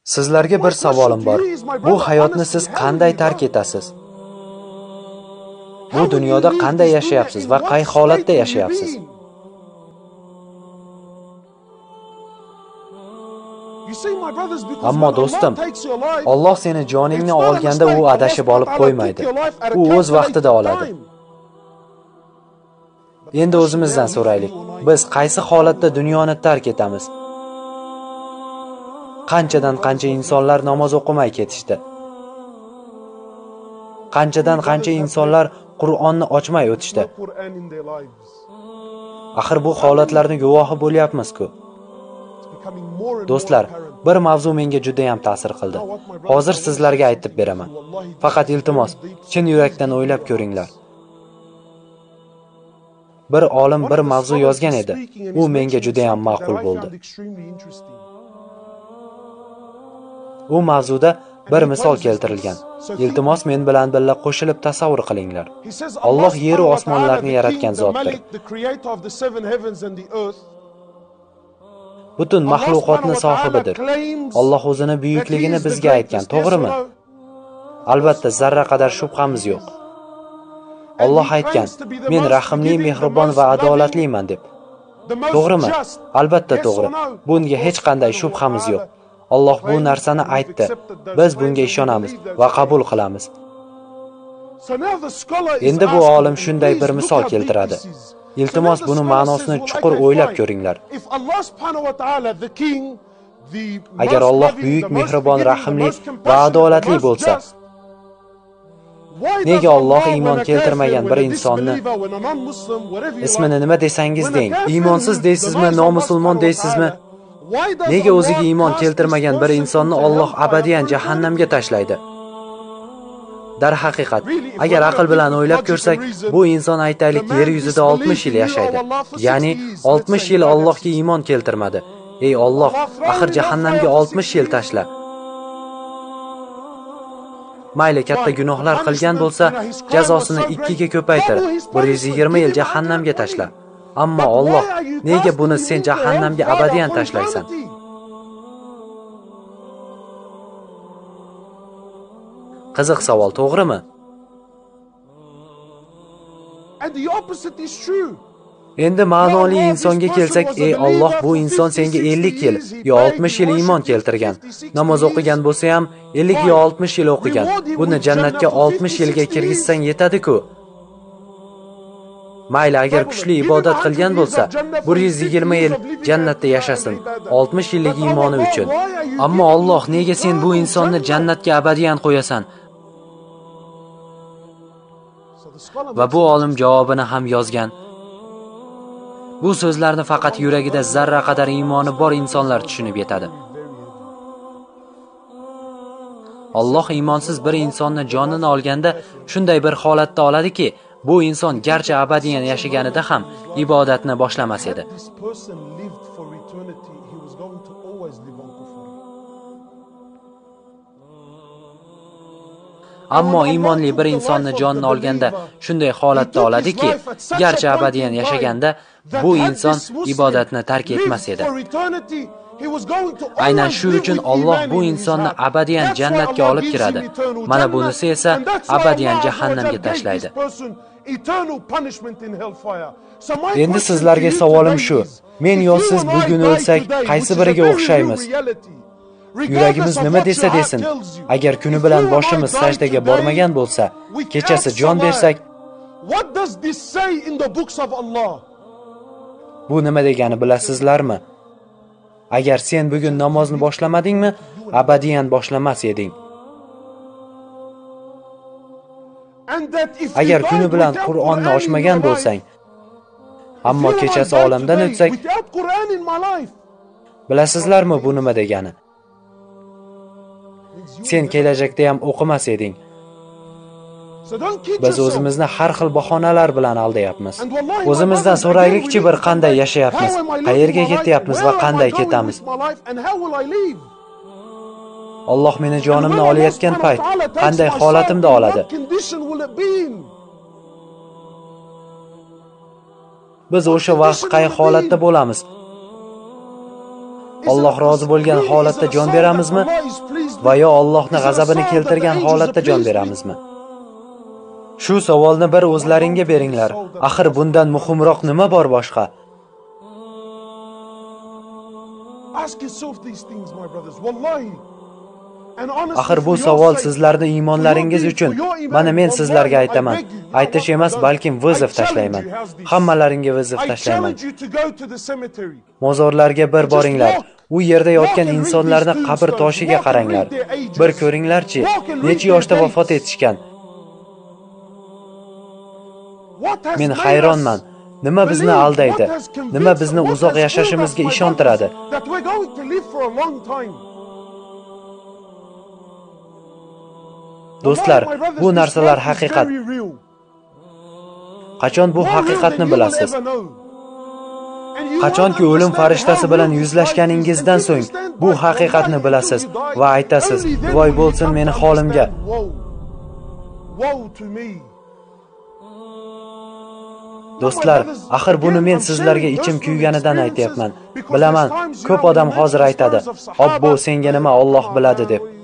Sizlarga bir savolim bor. Bu hayotni siz qanday tark etasiz? Bu dunyoda qanday yashayapsiz va qay holatda yashayapsiz? Ammo do'stim, Alloh seni joningni olganda u adashib olib qo'ymaydi. U o'z vaqtida oladi. Endi o'zimizdan so'raylik. Biz qaysi holatda dunyoni tark etamiz? Qanchadan qancha insonlar namoz o'qimay ketishdi. Qanchadan qancha insonlar Qur'onni ochmay o'tishdi. Axir bu holatlarni guvohi bo'lyapmiz-ku. Do'stlar, bir mavzu menga juda ham ta'sir qildi. Hozir sizlarga aytib beraman. Faqat iltimos, chin yurakdan o'ylab ko'ringlar. Bir olim bir mavzu yozgan edi. U menga juda ham ma'qul bo'ldi. U mavzuda bir misol keltirilgan. Iltimos men bilan birga qo'shilib tasavvur qilinglar. Alloh yer va osmonlarni yaratgan zotdir. Butun maxluqotning sohibidir. Alloh o'zini buyukligini bizga aytgan, to'g'rimi? Albatta, zarra qadar shubhamiz yo'q. Alloh aytgan: "Men rahimli, mehribon va adolatliman" deb. To'g'rimi? Albatta to'g'ri. Bunga hech qanday shubhamiz yo'q. Alloh bu narsani aytdi. Biz bunga ishonamiz va qabul qilamiz. Endi bu olim shunday bir misol keltiradi. Iltimos buni ma'nosini chuqur o'ylab ko'ringlar. Agar Alloh buyuk, mehribon, rahimli va adolatli bo'lsa, nega Alloh iymon keltirmagan bir insonni ismini nima desangiz deng, iymonsiz deysizmi, nomusulmon deysizmi? Nega o'ziga iymon keltirmagan bir insonni Alloh abadiyan jahannamga tashlaydi? Dar haqiqat, agar aql bilan o'ylab ko'rsak, bu inson aytaylik yer yuzida 60 yil yashaydi. Ya'ni 60 yil Allohga iymon keltirmadi. Ey Alloh, axir jahannamga 60 yil tashla. Mayli katta gunohlar qilgan bo'lsa, jazosini 2 ga ko'paytir. 120 yil jahannamga tashla. Ammo Alloh, nega buni sen jahannamga abadiyan tashlaysan? Qiziq savol, to'g'rimi? Endi ma'noli insonga kelsak, ey Alloh, bu inson senga 50 yil yo 60 yil iymon keltirgan. Namoz o'qigan bo'lsa ham 50 yo 60 yil o'qigan. Buni jannatga 60 yilga kirgizsang yetadi-ku. Mayli, agar kuchli ibodat qilgan bo'lsa, 120 yil jannatda yashasin, 60 yillik iymoni uchun. Ammo Alloh, nega sen bu insonni jannatga abadiyan qo'yasan? Va bu olim javobini ham yozgan. Bu so'zlarni faqat yuragida zarra qadar iymoni bor insonlar tushunib yetadi. Alloh iymonsiz bir insonni jonini olganda shunday bir holatda oladiki, bu inson garchi abadiyan yashaganida ham ibodatni boshlamas edi. Ammo iymonli bir insonni jonini olganda shunday holatda oladiki, garchi abadiyan yashaganda bu inson ibodatni tark etmas edi. Aynan shu uchun Alloh bu insonni abadiyan jannatga olib kiradi. Mana bunisi esa abadiyan jahannamga tashlaydi. Endi sizlarga savolim shu. Men yo siz bugun o'lsak, qaysi biriga o'xshaymiz? Yuragimiz nima desa desin, agar kuni bilan boshimiz sajdaga bormagan bo'lsa, kechasi jon bersak, bu nima degani bilasizlarmi? Agar sen bugun namozni boshlamadingmi, abadiyan boshlamas eding. Agar kuni bilan Qur'onni ochmagan bo'lsang, ammo kechasi olamdan o'tsak, bilasizlarmi bu nima degani? Sen kelajakda ham o'qimas eding. Biz o'zimizni har xil bahonalar bilan aldayapmiz. O'zimizdan so'raylikchi, bir qanday yashayapmiz, qayerga ketyapmiz va qanday ketamiz. Alloh meni jonimni olayotgan payt qanday holatimda oladi? Biz o'sha vaqt qay holatda bo'lamiz? Alloh rozi bo'lgan holatda jon beramizmi va yo Allohning g'azabini keltirgan holatda jon beramizmi? Shu savolni bir o'zlaringga beringlar. Axir bundan muhimroq nima bor boshqa? Axir bu savol sizlarning iymonlaringiz uchun. Mana men sizlarga aytaman. Aytish emas, balkim vizov tashlayman. Hammalaringga vizov tashlayman. Mozorlarga bir boringlar. U yerda yotgan insonlarning qabr toshiga qaranglar. Bir ko'ringlarchi, necha yoshda vafot etishgan. Men hayronman. Nima bizni aldaydi? Nima bizni uzoq yashashimizga ishontiradi? Do'stlar, bu narsalar haqiqat. Qachon bu haqiqatni bilasiz? Qachonki o'lim farishtasi bilan yuzlashganingizdan so'ng bu haqiqatni bilasiz va aytasiz: "Voy bo'lsin meni holimga." Do'stlar, axir buni men sizlarga ichim kuyganidan aytayapman. Bilaman, ko'p odam hozir aytadi: "Obbo, senga nima, Alloh biladi" deb.